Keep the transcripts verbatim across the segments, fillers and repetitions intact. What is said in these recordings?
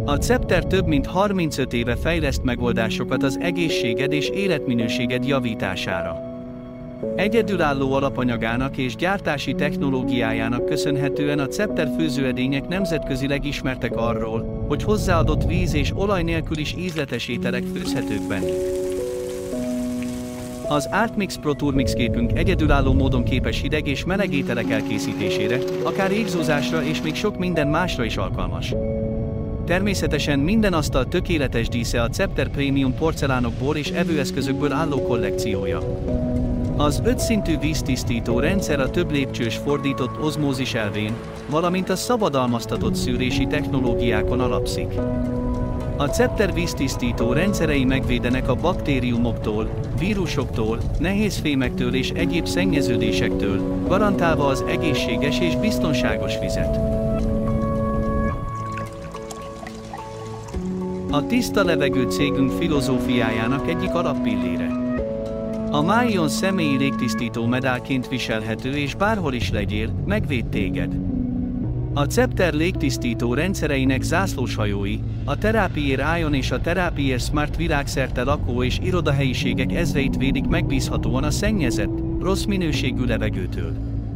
A Cepter több mint harmincöt éve fejleszt megoldásokat az egészséged és életminőséged javítására. Egyedülálló alapanyagának és gyártási technológiájának köszönhetően a Cepter főzőedények nemzetközileg ismertek arról, hogy hozzáadott víz és olaj nélkül is ízletes ételek főzhetők bennük. Az Artmix Pro Turmix gépünk egyedülálló módon képes hideg és meleg ételek elkészítésére, akár égzózásra és még sok minden másra is alkalmas. Természetesen minden asztal tökéletes dísze a Cepter prémium porcelánokból és evőeszközökből álló kollekciója. Az ötszintű víztisztító rendszer a több lépcsős fordított ozmózis elvén, valamint a szabadalmaztatott szűrési technológiákon alapszik. A Cepter víztisztító rendszerei megvédenek a baktériumoktól, vírusoktól, nehéz fémektől és egyéb szennyeződésektől, garantálva az egészséges és biztonságos vizet. A tiszta levegő cégünk filozófiájának egyik alappillére. A Maion személyi légtisztító medálként viselhető és bárhol is legyél, megvéd téged. A Cepter légtisztító rendszereinek zászlóshajói, a Therapy Air Ion és a Therapy Air Smart világszerte lakó- és irodahelyiségek ezreit védik megbízhatóan a szennyezett, rossz minőségű levegőtől.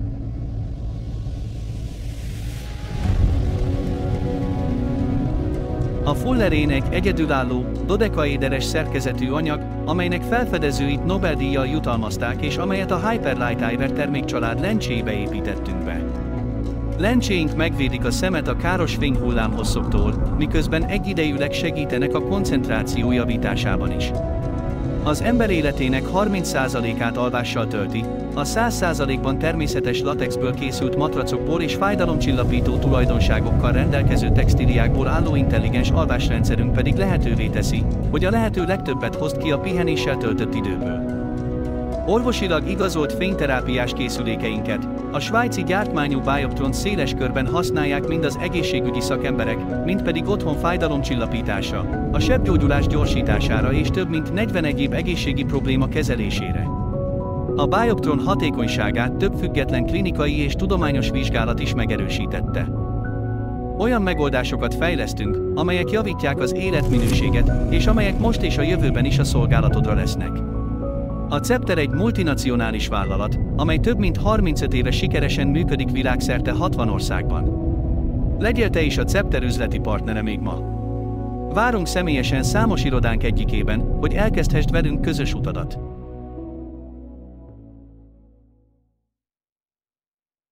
A Fullerene egy egyedülálló, dodekaéderes szerkezetű anyag, amelynek felfedezőit Nobel-díjjal jutalmazták és amelyet a Hyperlight Eyewear termékcsalád lencséibe építettünk be. Lencséink megvédik a szemet a káros fényhullámhosszoktól, miközben egyidejűleg segítenek a koncentráció javításában is. Az ember életének harminc százalékát alvással tölti, a száz százalékban természetes latexből készült matracokból és fájdalomcsillapító tulajdonságokkal rendelkező textíliákból álló intelligens alvásrendszerünk pedig lehetővé teszi, hogy a lehető legtöbbet hozd ki a pihenéssel töltött időből. Orvosilag igazolt fényterápiás készülékeinket, a svájci gyártmányú Bioptron széles körben használják mind az egészségügyi szakemberek, mind pedig otthon fájdalomcsillapítása, a sebgyógyulás gyorsítására és több mint negyven egyéb egészségi probléma kezelésére. A Bioptron hatékonyságát több független klinikai és tudományos vizsgálat is megerősítette. Olyan megoldásokat fejlesztünk, amelyek javítják az életminőséget, és amelyek most és a jövőben is a szolgálatodra lesznek. A Cepter egy multinacionális vállalat, amely több mint harmincöt éve sikeresen működik világszerte hatvan országban. Legyél te is a Cepter üzleti partnere még ma. Várunk személyesen számos irodánk egyikében, hogy elkezdhessd velünk közös utadat.